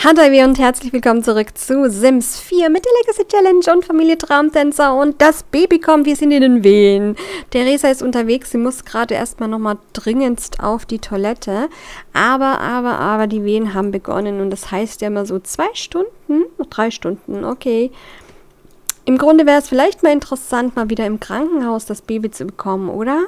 Hallo und herzlich willkommen zurück zu Sims 4 mit der Legacy Challenge und Familie Traumtänzer und das Baby kommt, wir sind in den Wehen. Theresa ist unterwegs, sie muss gerade erstmal nochmal dringendst auf die Toilette, aber die Wehen haben begonnen und das heißt ja immer so 2 Stunden, 3 Stunden, okay. Im Grunde wäre es vielleicht mal interessant, mal wieder im Krankenhaus das Baby zu bekommen, oder?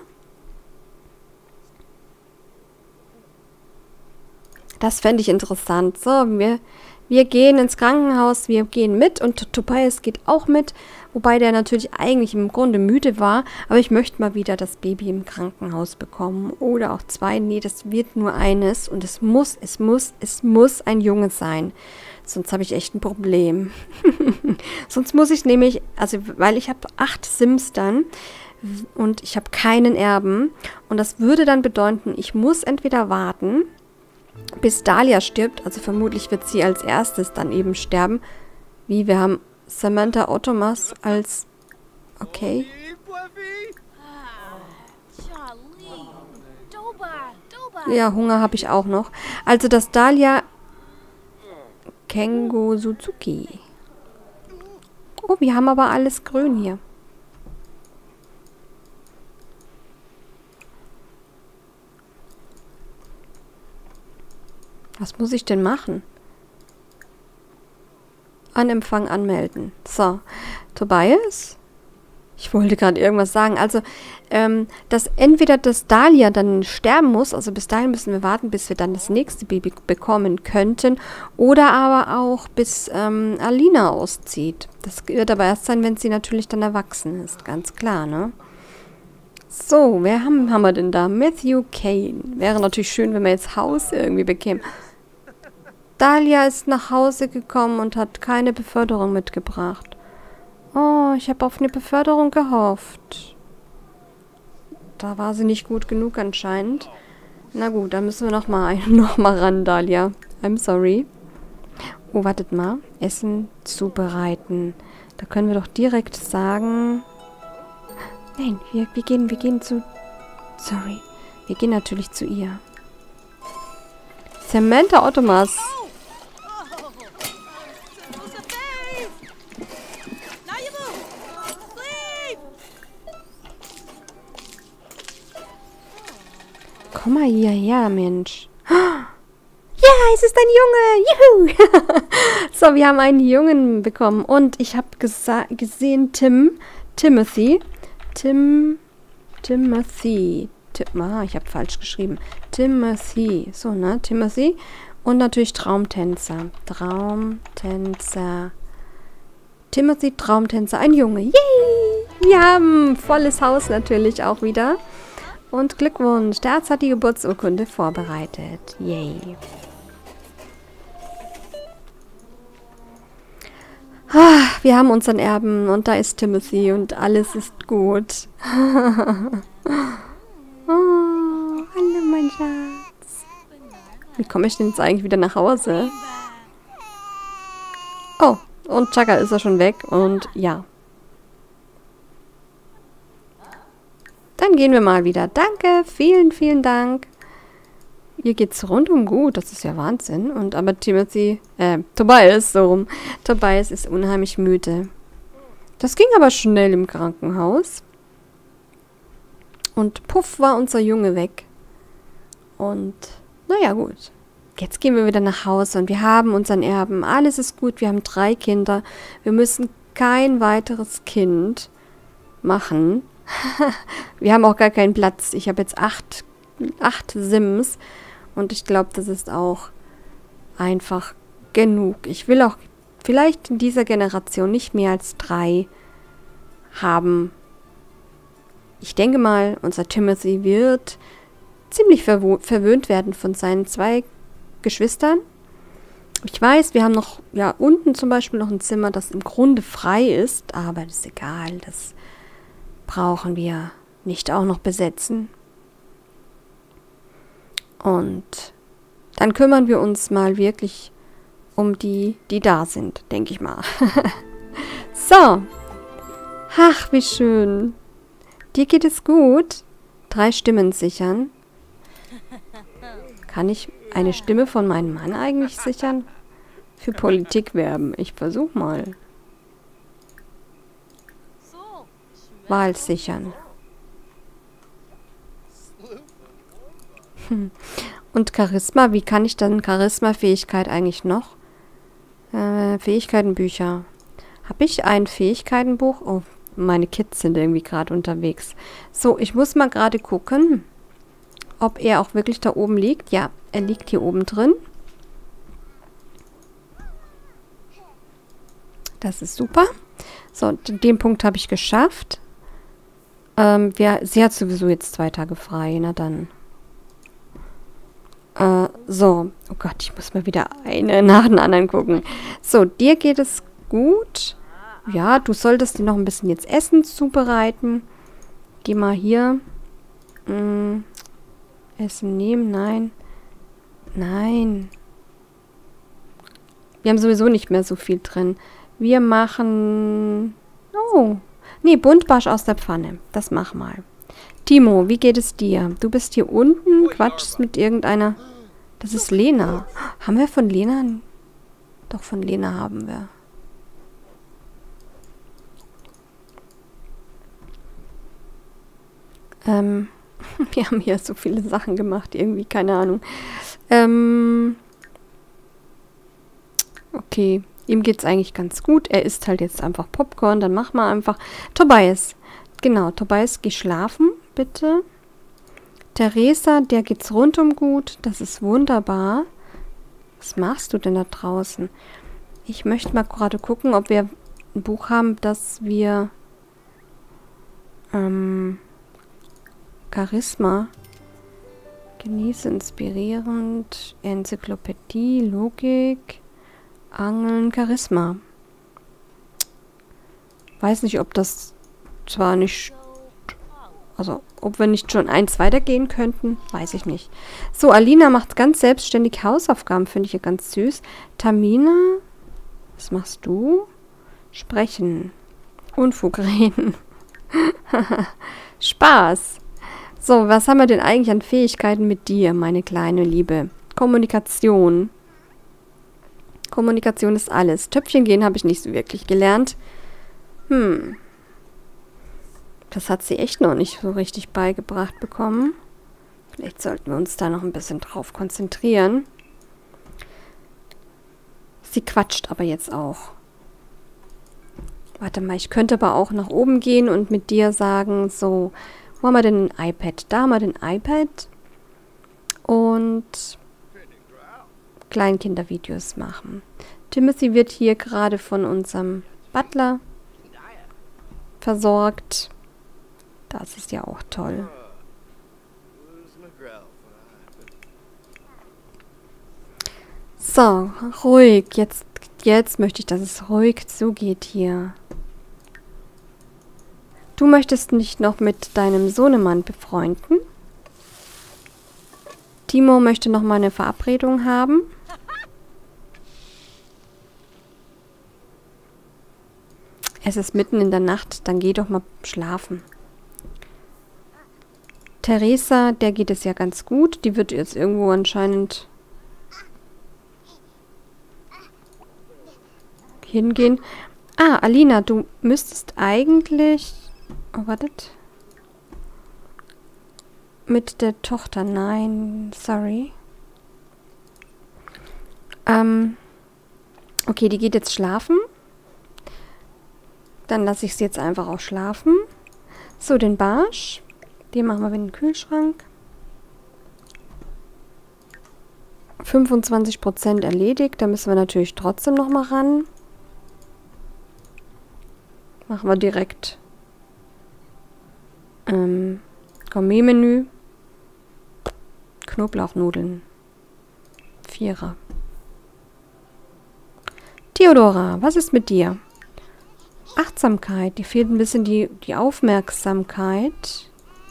Das fände ich interessant. So, wir gehen ins Krankenhaus, wir gehen mit und Tobias geht auch mit, wobei der natürlich eigentlich im Grunde müde war, aber ich möchte mal wieder das Baby im Krankenhaus bekommen oder auch 2. Nee, das wird nur eines und es muss ein Junge sein. Sonst habe ich echt ein Problem. Sonst muss ich nämlich, also weil ich habe 8 Sims dann und ich habe keinen Erben und das würde dann bedeuten, ich muss entweder warten, bis Dahlia stirbt, also vermutlich wird sie als erstes dann eben sterben. Wie, wir haben Samantha Ottomas als... Okay. Ja, Hunger habe ich auch noch. Also das Dahlia... Kengo Suzuki. Oh, wir haben aber alles grün hier. Was muss ich denn machen? An Empfang anmelden. So, Tobias? Ich wollte gerade irgendwas sagen. Also, dass entweder das Dahlia dann sterben muss, also bis dahin müssen wir warten, bis wir dann das nächste Baby bekommen könnten, oder aber auch bis Alina auszieht. Das wird aber erst sein, wenn sie natürlich dann erwachsen ist, ganz klar, ne? So, wer haben wir denn da? Matthew Kane. Wäre natürlich schön, wenn wir jetzt Haus irgendwie bekämen. Dahlia ist nach Hause gekommen und hat keine Beförderung mitgebracht. Oh, ich habe auf eine Beförderung gehofft. Da war sie nicht gut genug anscheinend. Na gut, dann müssen wir noch mal ran, Dahlia. I'm sorry. Oh, wartet mal. Essen zubereiten. Da können wir doch direkt sagen... Nein, wir gehen zu... Sorry. Wir gehen natürlich zu ihr. Samantha Ottomas. Komm mal hierher, Mensch. Ja, es ist ein Junge. Juhu. So, wir haben einen Jungen bekommen. Und ich habe gesehen, Timothy. Ich habe falsch geschrieben. Timothy. So, ne? Timothy. Und natürlich Traumtänzer. Timothy, Traumtänzer. Ein Junge. Yay! Wir haben volles Haus natürlich auch wieder. Und Glückwunsch. Der Arzt hat die Geburtsurkunde vorbereitet. Yay. Wir haben unseren Erben und da ist Timothy und alles ist gut. Oh, hallo mein Schatz. Wie komme ich denn jetzt eigentlich wieder nach Hause? Oh, und Chaka ist er schon weg und ja. Dann gehen wir mal wieder. Danke, vielen Dank. Ihr geht's rundum gut, das ist ja Wahnsinn. Und aber Tobias, so rum. Tobias ist unheimlich müde. Das ging aber schnell im Krankenhaus. Und puff war unser Junge weg. Und, naja, gut. Jetzt gehen wir wieder nach Hause und wir haben unseren Erben. Alles ist gut, wir haben 3 Kinder. Wir müssen kein weiteres Kind machen. Wir haben auch gar keinen Platz. Ich habe jetzt 8 Sims. Und ich glaube, das ist auch einfach genug. Ich will auch vielleicht in dieser Generation nicht mehr als 3 haben. Ich denke mal, unser Timothy wird ziemlich verwöhnt werden von seinen 2 Geschwistern. Ich weiß, wir haben noch, ja, unten zum Beispiel noch ein Zimmer, das im Grunde frei ist. Aber das ist egal, das brauchen wir nicht auch noch besetzen. Und dann kümmern wir uns mal wirklich um die da sind, denke ich mal. So. Ach, wie schön. Dir geht es gut? 3 Stimmen sichern. Kann ich eine Stimme von meinem Mann eigentlich sichern? Für Politik werben. Ich versuch mal. Wahl sichern. Und Charisma, wie kann ich dann Charisma-Fähigkeit eigentlich noch? Fähigkeitenbücher. Habe ich ein Fähigkeitenbuch? Oh, meine Kids sind irgendwie gerade unterwegs. So, ich muss mal gerade gucken, ob er auch wirklich da oben liegt. Ja, er liegt hier oben drin. Das ist super. So, den Punkt habe ich geschafft. Sie hat sowieso jetzt 2 Tage frei. Na dann. So. Oh Gott, ich muss mal wieder eine nach den anderen gucken. So, dir geht es gut. Ja, du solltest dir noch ein bisschen jetzt Essen zubereiten. Geh mal hier. Essen nehmen, nein. Nein. Wir haben sowieso nicht mehr so viel drin. Wir machen... Oh. Nee, Buntbarsch aus der Pfanne. Das mach mal. Timo, wie geht es dir? Du bist hier unten, quatschst mit irgendeiner... Das ist Lena. Haben wir von Lena? Doch, von Lena haben wir. Wir haben hier so viele Sachen gemacht, irgendwie, keine Ahnung. Okay, ihm geht's eigentlich ganz gut. Er isst halt jetzt einfach Popcorn, dann machen wir einfach... Tobias, genau, Tobias, geh schlafen, bitte. Theresa, der geht's rundum gut, das ist wunderbar. Was machst du denn da draußen? Ich möchte mal gerade gucken, ob wir ein Buch haben, das wir... Charisma. Genieße, inspirierend, Enzyklopädie, Logik, Angeln, Charisma. Weiß nicht, ob das zwar nicht... Also, ob wir nicht schon eins weitergehen könnten, weiß ich nicht. So, Alina macht ganz selbstständig Hausaufgaben, finde ich ja ganz süß. Tamina, was machst du? Sprechen. Unfug reden. Spaß. So, was haben wir denn eigentlich an Fähigkeiten mit dir, meine kleine Liebe? Kommunikation. Kommunikation ist alles. Töpfchen gehen habe ich nicht so wirklich gelernt. Das hat sie echt noch nicht so richtig beigebracht bekommen. Vielleicht sollten wir uns da noch ein bisschen drauf konzentrieren. Sie quatscht aber jetzt auch. Warte mal, ich könnte aber auch nach oben gehen und mit dir sagen, so, wo haben wir denn ein iPad? Da haben wir den iPad. Und Kleinkindervideos machen. Timothy wird hier gerade von unserem Butler versorgt. Das ist ja auch toll. So, ruhig. Jetzt möchte ich, dass es ruhig zugeht hier. Du möchtest nicht noch mit deinem Sohnemann befreunden? Timo möchte noch mal eine Verabredung haben. Es ist mitten in der Nacht, dann geh doch mal schlafen. Theresa, der geht es ja ganz gut. Die wird jetzt irgendwo anscheinend hingehen. Ah, Alina, du müsstest eigentlich... Oh, wartet. Mit der Tochter. Nein, sorry. Okay, die geht jetzt schlafen. Dann lasse ich sie jetzt einfach auch schlafen. So, den Barsch. Den machen wir in den Kühlschrank. 25% erledigt. Da müssen wir natürlich trotzdem noch mal ran. Machen wir direkt Gourmet-Menü. Knoblauchnudeln. 4er. Theodora, was ist mit dir? Achtsamkeit. Dir fehlt ein bisschen die Aufmerksamkeit.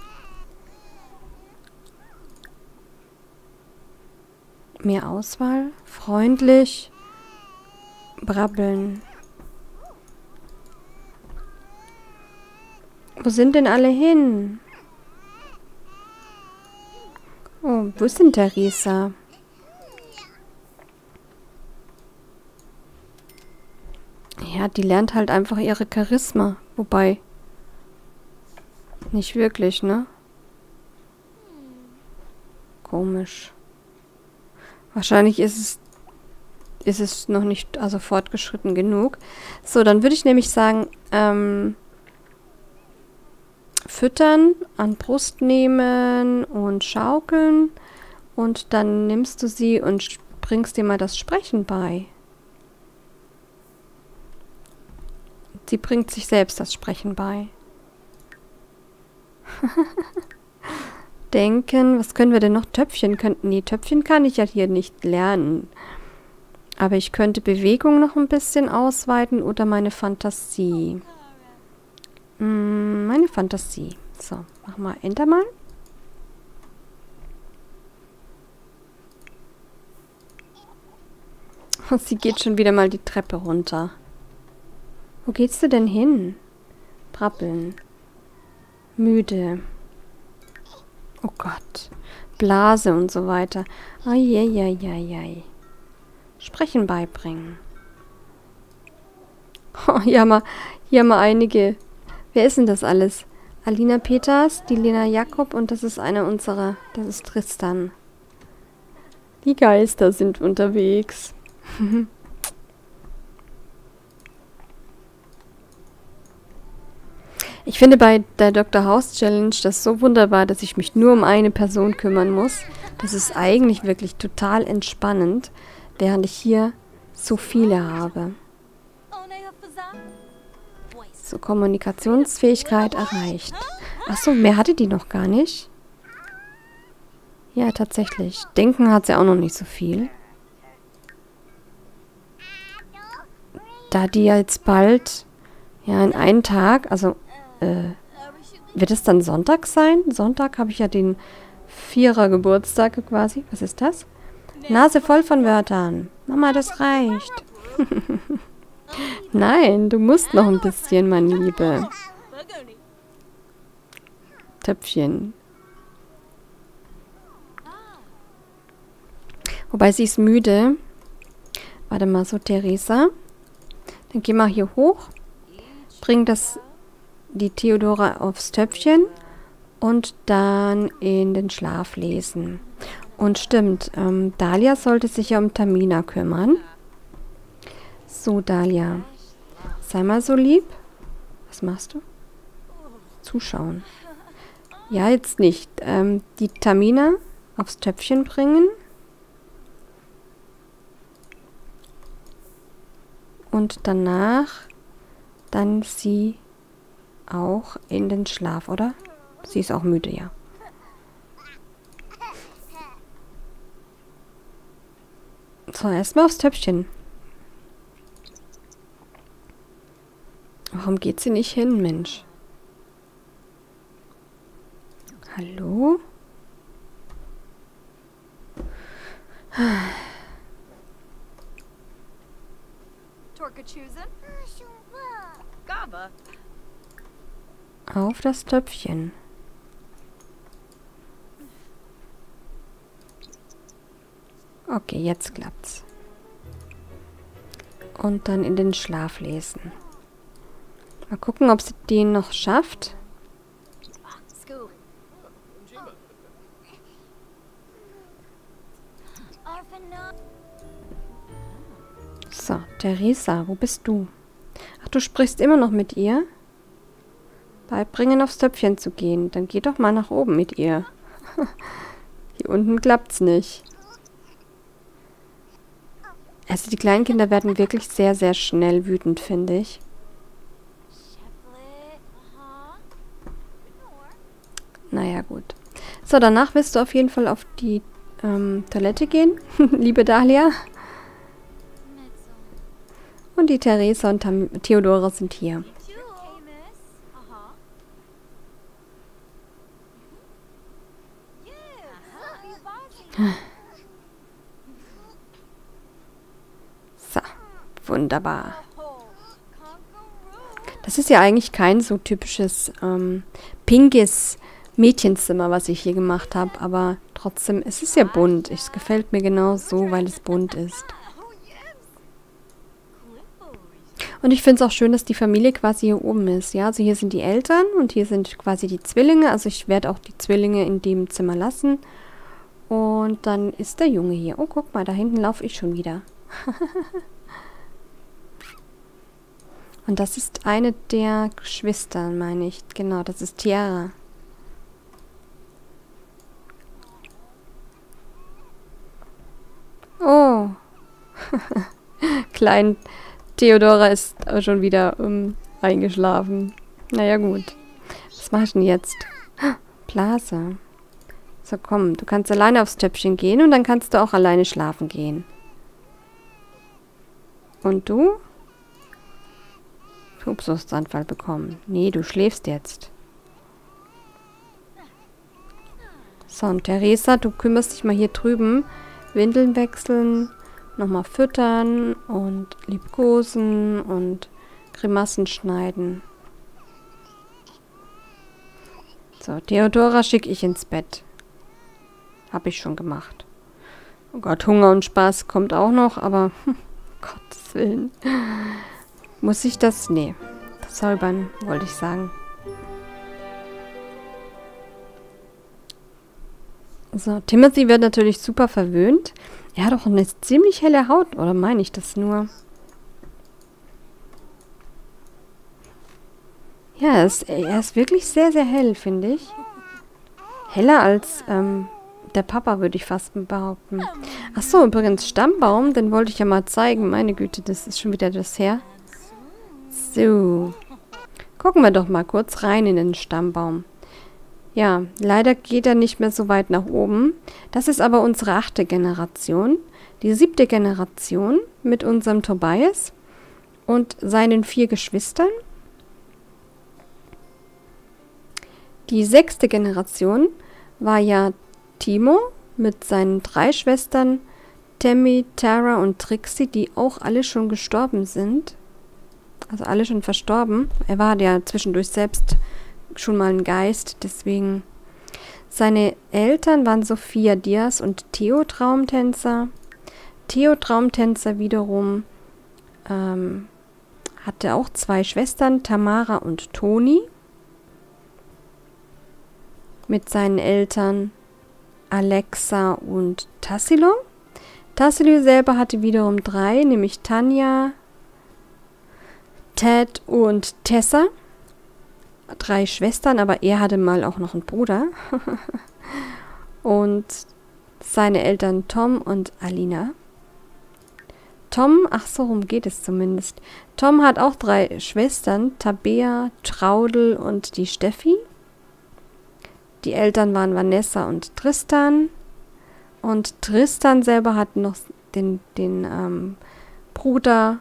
Mehr Auswahl. Freundlich. Brabbeln. Wo sind denn alle hin? Oh, wo ist denn Theresa? Ja, die lernt halt einfach ihre Charisma. Wobei, nicht wirklich, ne? Komisch. Wahrscheinlich ist es noch nicht, also fortgeschritten genug. So, dann würde ich nämlich sagen, füttern, an Brust nehmen und schaukeln. Und dann nimmst du sie und bringst dir mal das Sprechen bei. Sie bringt sich selbst das Sprechen bei. Denken, was können wir denn noch? Töpfchen könnten. Nee, Töpfchen kann ich ja hier nicht lernen. Aber ich könnte Bewegung noch ein bisschen ausweiten oder meine Fantasie. Meine Fantasie. So, mach mal Enter mal. Sie geht schon wieder mal die Treppe runter. Wo geht's du denn hin? Brabbeln. Müde. Oh Gott. Blase und so weiter. Eieieiei. Sprechen beibringen. Oh, hier haben wir einige. Wer ist denn das alles? Alina Peters, die Lena Jakob und das ist einer unserer. Das ist Tristan. Die Geister sind unterwegs. Ich finde bei der Dr. House Challenge das so wunderbar, dass ich mich nur um eine Person kümmern muss. Das ist eigentlich wirklich total entspannend, während ich hier so viele habe. So, Kommunikationsfähigkeit erreicht. Achso, mehr hatte die noch gar nicht. Ja, tatsächlich. Denken hat sie auch noch nicht so viel. Da die ja jetzt bald, ja, in einen Tag, also, wird es dann Sonntag sein? Sonntag habe ich ja den 4er Geburtstag quasi. Was ist das? Nase voll von Wörtern. Mama, das reicht. Nein, du musst noch ein bisschen, meine Liebe. Töpfchen. Wobei sie ist müde. Warte mal, so Theresa. Dann geh mal hier hoch. Bring die Theodora aufs Töpfchen. Und dann in den Schlaf lesen. Und stimmt, Dahlia sollte sich ja um Tamina kümmern. So, Dahlia. Sei mal so lieb. Was machst du? Zuschauen. Ja, jetzt nicht. Die Tamina aufs Töpfchen bringen. Und danach dann sie auch in den Schlaf, oder? Sie ist auch müde, ja. So, erstmal aufs Töpfchen. Warum geht sie nicht hin, Mensch? Hallo? Auf das Töpfchen. Okay, jetzt klappt's. Und dann in den Schlaf lesen. Mal gucken, ob sie den noch schafft. So, Theresa, wo bist du? Ach, du sprichst immer noch mit ihr? Beibringen, aufs Töpfchen zu gehen. Dann geh doch mal nach oben mit ihr. Hier unten klappt's nicht. Also die kleinen Kinder werden wirklich sehr, sehr schnell wütend, finde ich. Naja, gut. So, danach wirst du auf jeden Fall auf die Toilette gehen, liebe Dahlia. Und die Theresa und Theodora sind hier. So, wunderbar. Das ist ja eigentlich kein so typisches pinkes Mädchenzimmer, was ich hier gemacht habe, aber trotzdem, es ist ja bunt. Es gefällt mir genau so, weil es bunt ist. Und ich finde es auch schön, dass die Familie quasi hier oben ist. Ja, also hier sind die Eltern und hier sind quasi die Zwillinge. Also ich werde auch die Zwillinge in dem Zimmer lassen. Und dann ist der Junge hier. Oh, guck mal, da hinten laufe ich schon wieder. Und das ist eine der Geschwister, meine ich. Genau, das ist Tiara. Oh. Klein Theodora ist schon wieder eingeschlafen. Naja, gut. Was mache ich denn jetzt? Blase. So, komm, du kannst alleine aufs Töpfchen gehen und dann kannst du auch alleine schlafen gehen. Und du? Schubsuchtsanfall bekommen. Nee, du schläfst jetzt. So, und Theresa, du kümmerst dich mal hier drüben. Windeln wechseln, nochmal füttern und liebkosen und Grimassen schneiden. So, Theodora schicke ich ins Bett. Habe ich schon gemacht. Oh Gott, Hunger und Spaß kommt auch noch, aber Gottes Willen. Muss ich das? Nee. Säubern, wollte ich sagen. So, Timothy wird natürlich super verwöhnt. Er hat auch eine ziemlich helle Haut, oder meine ich das nur? Ja, er ist wirklich sehr, sehr hell, finde ich. Heller als der Papa, würde ich fast behaupten. Ach so, übrigens, Stammbaum, den wollte ich ja mal zeigen. Meine Güte, das ist schon wieder das her. So. Gucken wir doch mal kurz rein in den Stammbaum. Ja, leider geht er nicht mehr so weit nach oben. Das ist aber unsere 8. Generation. Die 7. Generation mit unserem Tobias und seinen 4 Geschwistern. Die 6. Generation war ja Timo mit seinen 3 Schwestern, Tammy, Tara und Trixie, die auch alle schon gestorben sind. Also alle schon verstorben. Er war ja zwischendurch selbst schon mal ein Geist, deswegen. Seine Eltern waren Sophia Diaz und Theo Traumtänzer. Theo Traumtänzer wiederum hatte auch 2 Schwestern, Tamara und Toni. Mit seinen Eltern Alexa und Tassilo. Tassilo selber hatte wiederum 3, nämlich Tanja, Ted und Tessa. 3 Schwestern, aber er hatte mal auch noch einen Bruder. Und seine Eltern Tom und Alina. Tom, ach so, rum geht es zumindest. Tom hat auch 3 Schwestern, Tabea, Traudel und die Steffi. Die Eltern waren Vanessa und Tristan. Und Tristan selber hat noch den Bruder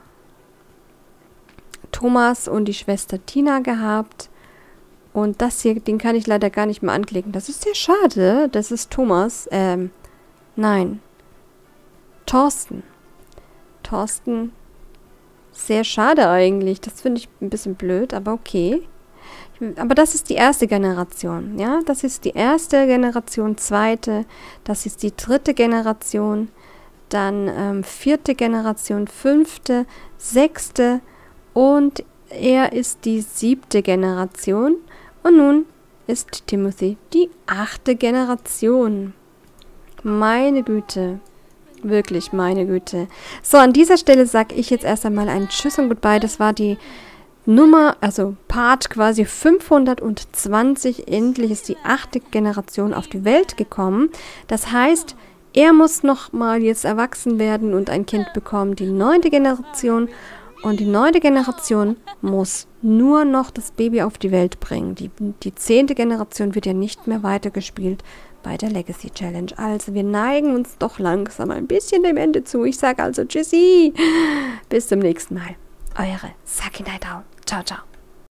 Thomas und die Schwester Tina gehabt. Und das hier, den kann ich leider gar nicht mehr anklicken. Das ist sehr schade. Das ist Thomas. Nein. Thorsten. Thorsten. Sehr schade eigentlich. Das finde ich ein bisschen blöd, aber okay. Aber das ist die 1. Generation. Ja, das ist die 1. Generation, 2. Das ist die 3. Generation. Dann 4. Generation, 5., 6. Und er ist die 7. Generation. Und nun ist Timothy die 8. Generation. Meine Güte. Wirklich, meine Güte. So, an dieser Stelle sage ich jetzt erst einmal ein Tschüss und Goodbye. Das war die Nummer, also Part quasi 520. Endlich ist die 8. Generation auf die Welt gekommen. Das heißt, er muss nochmal jetzt erwachsen werden und ein Kind bekommen, die 9. Generation. Und die 9. Generation muss nur noch das Baby auf die Welt bringen. Die 10. Generation wird ja nicht mehr weitergespielt bei der Legacy Challenge. Also wir neigen uns doch langsam ein bisschen dem Ende zu. Ich sage also Tschüssi. Bis zum nächsten Mal. Eure Saki Nightau. Ciao, ciao.